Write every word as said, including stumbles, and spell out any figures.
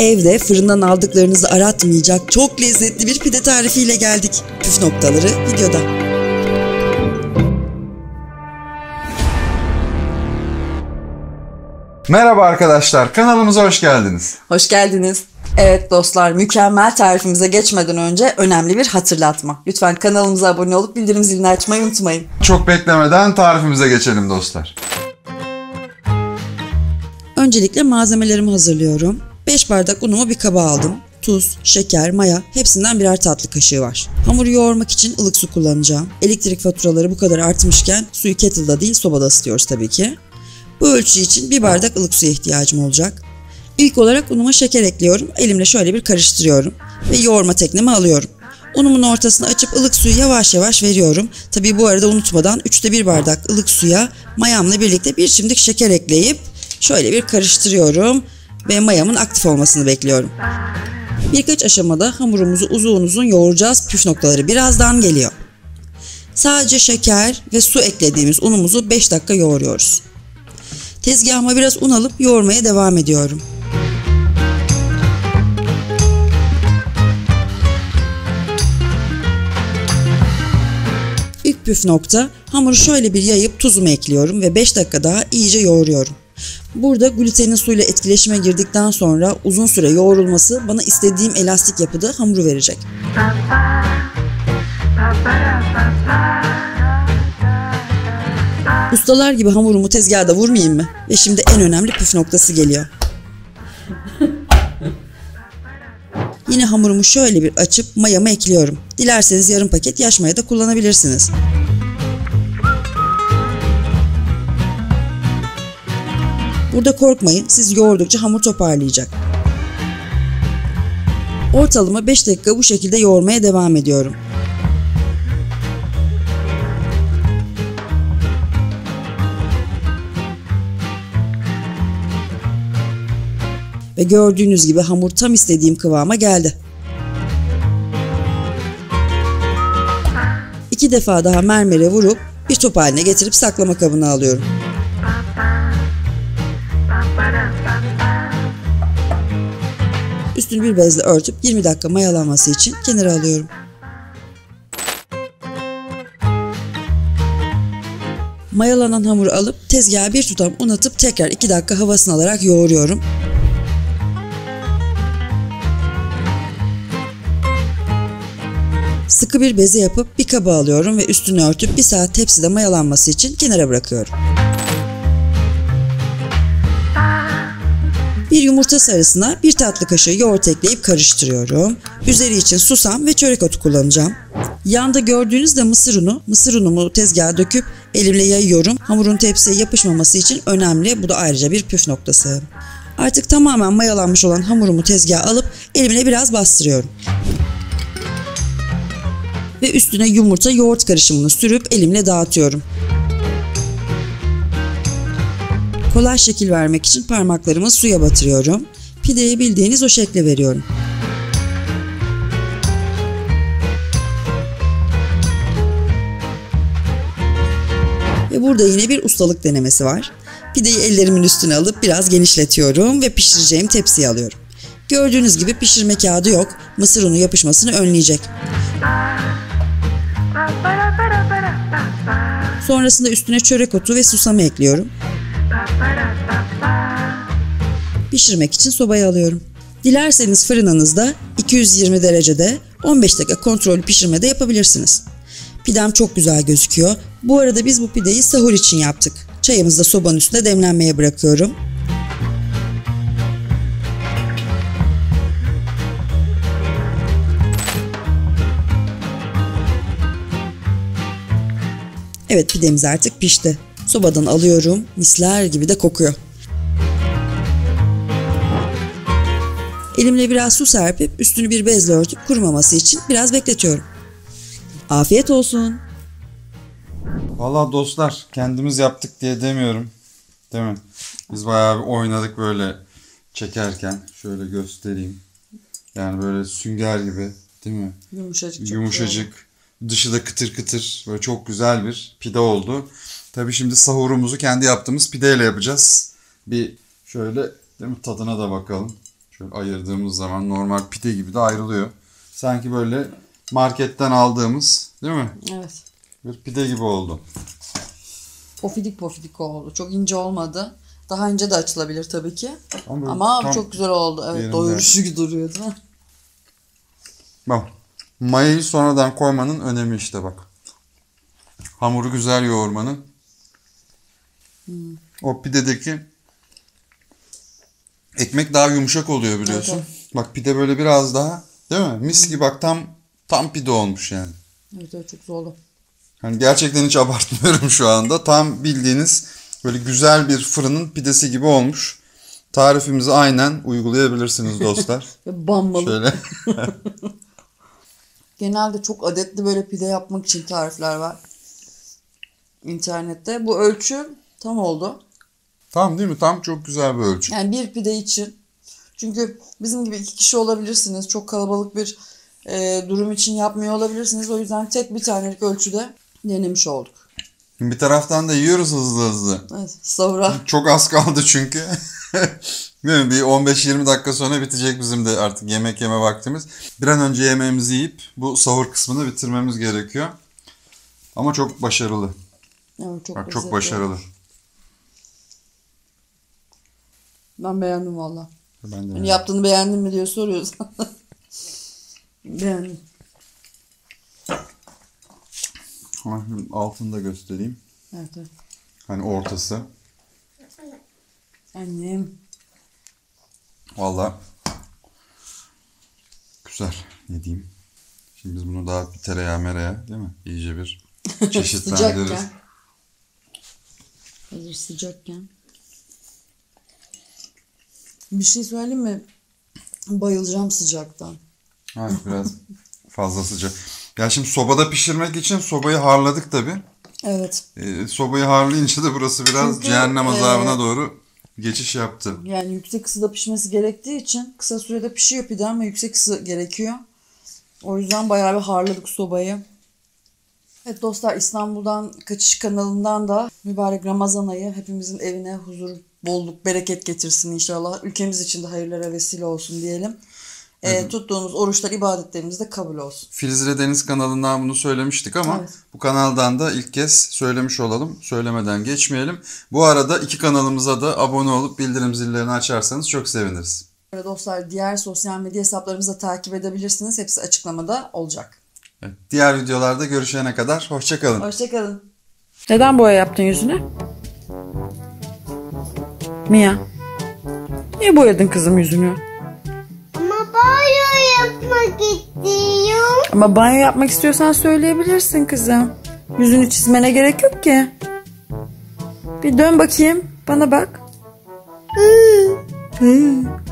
Evde fırından aldıklarınızı aratmayacak çok lezzetli bir pide tarifiyle geldik. Püf noktaları videoda. Merhaba arkadaşlar, kanalımıza hoş geldiniz. Hoş geldiniz. Evet dostlar, mükemmel tarifimize geçmeden önce önemli bir hatırlatma. Lütfen kanalımıza abone olup bildirim zilini açmayı unutmayın. Çok beklemeden tarifimize geçelim dostlar. Öncelikle malzemelerimi hazırlıyorum. beş bardak unumu bir kaba aldım. Tuz, şeker, maya hepsinden birer tatlı kaşığı var. Hamuru yoğurmak için ılık su kullanacağım. Elektrik faturaları bu kadar artmışken suyu kettle'da değil sobada ısıtıyoruz tabii ki. Bu ölçü için bir bardak ılık suya ihtiyacım olacak. İlk olarak unuma şeker ekliyorum. Elimle şöyle bir karıştırıyorum ve yoğurma teknemi alıyorum. Unumun ortasını açıp ılık suyu yavaş yavaş veriyorum. Tabii bu arada unutmadan üçte bir bardak ılık suya mayamla birlikte bir çimdik şeker ekleyip şöyle bir karıştırıyorum ve mayamın aktif olmasını bekliyorum. Birkaç aşamada hamurumuzu uzun uzun yoğuracağız. Püf noktaları birazdan geliyor. Sadece şeker ve su eklediğimiz unumuzu beş dakika yoğuruyoruz. Tezgahıma biraz un alıp yoğurmaya devam ediyorum. İlk püf nokta, hamuru şöyle bir yayıp tuzumu ekliyorum ve beş dakika daha iyice yoğuruyorum. Burada glutenin suyla etkileşime girdikten sonra uzun süre yoğrulması bana istediğim elastik yapıda hamuru verecek. Ustalar gibi hamurumu tezgahda vurmayayım mı? Ve şimdi en önemli püf noktası geliyor. Yine hamurumu şöyle bir açıp mayamı ekliyorum. Dilerseniz yarım paket yaş maya da kullanabilirsiniz. Burada korkmayın, siz yoğurdukça hamur toparlayacak. Ortalama beş dakika bu şekilde yoğurmaya devam ediyorum. Ve gördüğünüz gibi hamur tam istediğim kıvama geldi. İki defa daha mermere vurup bir top haline getirip saklama kabına alıyorum. Üstünü bir bezle örtüp yirmi dakika mayalanması için kenara alıyorum. Mayalanan hamuru alıp tezgaha bir tutam un atıp tekrar iki dakika havasını alarak yoğuruyorum. Sıkı bir beze yapıp bir kaba alıyorum ve üstünü örtüp bir saat tepside mayalanması için kenara bırakıyorum. Bir yumurta sarısına bir tatlı kaşığı yoğurt ekleyip karıştırıyorum. Üzeri için susam ve çörek otu kullanacağım. Yanda gördüğünüz de mısır unu. Mısır unumu tezgaha döküp elimle yayıyorum. Hamurun tepsiye yapışmaması için önemli. Bu da ayrıca bir püf noktası. Artık tamamen mayalanmış olan hamurumu tezgaha alıp elimle biraz bastırıyorum. Ve üstüne yumurta yoğurt karışımını sürüp elimle dağıtıyorum. Kolay şekil vermek için parmaklarımı suya batırıyorum. Pideye bildiğiniz o şekle veriyorum. Ve burada yine bir ustalık denemesi var. Pideyi ellerimin üstüne alıp biraz genişletiyorum ve pişireceğim tepsiye alıyorum. Gördüğünüz gibi pişirme kağıdı yok. Mısır unu yapışmasını önleyecek. Sonrasında üstüne çörek otu ve susamı ekliyorum. Pişirmek için sobaya alıyorum. Dilerseniz fırınınızda iki yüz yirmi derecede on beş dakika kontrollü pişirmede yapabilirsiniz. Pidem çok güzel gözüküyor. Bu arada biz bu pideyi sahur için yaptık. Çayımızı da sobanın üstünde demlenmeye bırakıyorum. Evet, pidemiz artık pişti. Sobadan alıyorum. Misler gibi de kokuyor. Elimle biraz su serpip üstünü bir bezle örtüp kurumaması için biraz bekletiyorum. Afiyet olsun. Vallahi dostlar, kendimiz yaptık diye demiyorum. Değil mi? Biz bayağı bir oynadık böyle çekerken. Şöyle göstereyim. Yani böyle sünger gibi, değil mi? Yumuşacık. Yumuşacık. Dışı da kıtır kıtır. Böyle çok güzel bir pide oldu. Tabii şimdi sahurumuzu kendi yaptığımız pideyle yapacağız. Bir şöyle, değil mi, tadına da bakalım. Şöyle ayırdığımız zaman normal pide gibi de ayrılıyor. Sanki böyle marketten aldığımız, değil mi? Evet. Bir pide gibi oldu. Pofidik pofidik oldu. Çok ince olmadı. Daha ince de açılabilir tabii ki. Ama, Ama çok güzel oldu. Evet, yerinde. doyurucu gibi duruyor değil mi? Bak. Mayayı sonradan koymanın önemi işte bak. Hamuru güzel yoğurmanın. Hmm. O pidedeki ekmek daha yumuşak oluyor biliyorsun. Evet, evet. Bak pide böyle biraz daha, değil mi? Mis gibi bak tam tam pide olmuş yani. Evet, evet, çok güzel oldu. Yani gerçekten hiç abartmıyorum şu anda. Tam bildiğiniz böyle güzel bir fırının pidesi gibi olmuş. Tarifimizi aynen uygulayabilirsiniz dostlar. Banmalı. Şöyle. Genelde çok adetli böyle pide yapmak için tarifler var İnternette. Bu ölçü tam oldu. Tam değil mi? Tam çok güzel bir ölçü. Yani bir pide için. Çünkü bizim gibi iki kişi olabilirsiniz. Çok kalabalık bir e, durum için yapmıyor olabilirsiniz. O yüzden tek bir tanelik ölçüde denemiş olduk. Bir taraftan da yiyoruz hızlı hızlı. Evet, sahura. Çok az kaldı çünkü. Değil mi? Bir on beş yirmi dakika sonra bitecek bizim de artık yemek yeme vaktimiz. Bir an önce yemeğimizi yiyip bu sahur kısmını bitirmemiz gerekiyor. Ama çok başarılı. Evet, çok, Bak, çok başarılı. Ben beğendim valla. Ben de yani yaptığını beğendin mi diye soruyorsun. Beğendim. Altını da göstereyim. Evet, evet. Hani ortası. Annem. Valla güzel. Ne diyeyim? Şimdi biz bunu daha bir tereyağı mereyağı değil mi? İyice bir çeşitlendiririz. Sıcakken. Hazır sıcakken. Bir şey söyleyeyim mi? Bayılacağım sıcaktan. Evet, biraz fazla sıcak. Ya şimdi sobada pişirmek için sobayı harladık tabii. Evet. Ee, sobayı harlayınca da burası biraz Çünkü, cehennem azabına e, doğru geçiş yaptı. Yani yüksek ısıda pişmesi gerektiği için kısa sürede pişiyor pide ama yüksek ısı gerekiyor. O yüzden bayağı bir harladık sobayı. Evet dostlar, İstanbul'dan Kaçış kanalından da mübarek Ramazan ayı hepimizin evine huzur, bolluk, bereket getirsin inşallah. Ülkemiz için de hayırlara vesile olsun diyelim. Evet. E, tuttuğumuz oruçlar, ibadetlerimiz de kabul olsun. Filizre Deniz kanalından bunu söylemiştik ama evet. Bu kanaldan da ilk kez söylemiş olalım. Söylemeden geçmeyelim. Bu arada iki kanalımıza da abone olup bildirim zillerini açarsanız çok seviniriz. Evet dostlar, diğer sosyal medya hesaplarımızı da takip edebilirsiniz. Hepsi açıklamada olacak. Evet, diğer videolarda görüşene kadar hoşça kalın. Hoşça kalın. Neden boya yaptın yüzüne? Mia. Niye boyadın kızım yüzünü? Ama banyo yapmak istiyorum. Ama banyo yapmak istiyorsan söyleyebilirsin kızım. Yüzünü çizmene gerek yok ki. Bir dön bakayım. Bana bak. Hı. Hı.